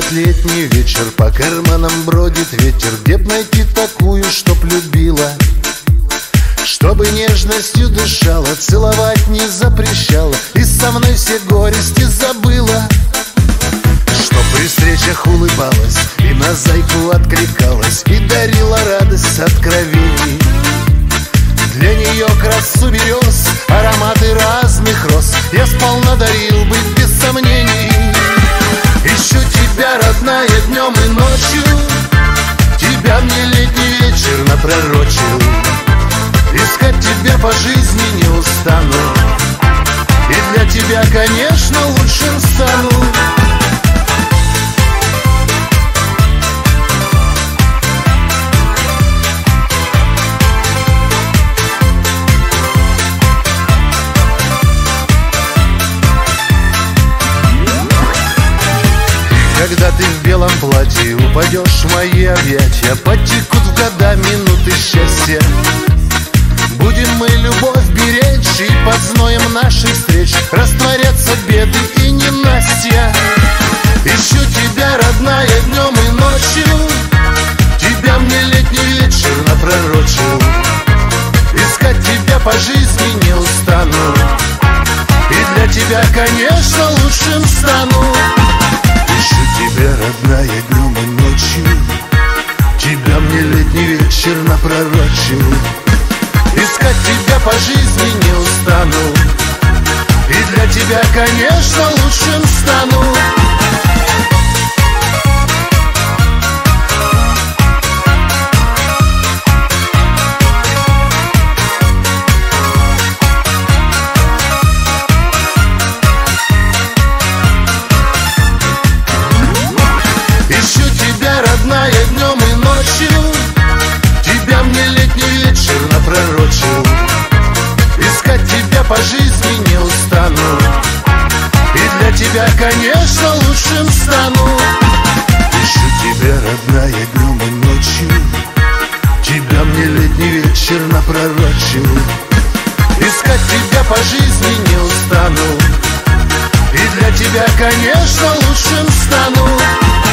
Наступает летний вечер, по карманам бродит ветер. Где б найти такую, чтоб любила, чтобы нежностью дышала, целовать не запрещала и со мной все горести забыла. Что при встречах улыбалась и на зайку откликалась и дарила радость откровений. Для нее красу берез, ароматы разных роз я сполна дарил бы без сомнений. Ищу тебя, родная, днем и ночью, тебя мне летний вечер напророчил. Искать тебя по жизни не устану, и для тебя, конечно, лучшим стану. Когда ты в белом платье упадешь в мои объятия, потекут в года минуты счастья. Будем мы любовь беречь, и под зноем наших встреч растворятся беды и ненастья. Ищу тебя, родная, днем и ночью, тебя мне летний вечер напророчил. Искать тебя по жизни не устану, и для тебя, конечно, лучшим стану. Ищу тебя, родная, днем и ночью, тебя мне летний вечер напророчил. Искать тебя по жизни не устану, и для тебя, конечно, лучшим стану. Ищу тебя, родная, днем и ночью, тебя мне летний вечер напророчил. Искать тебя по жизни не устану, и для тебя, конечно, лучшим стану. Ищу тебя, родная, днем и ночью, тебя мне летний вечер напророчил. Искать тебя по жизни не устану, и для тебя, конечно, лучшим стану.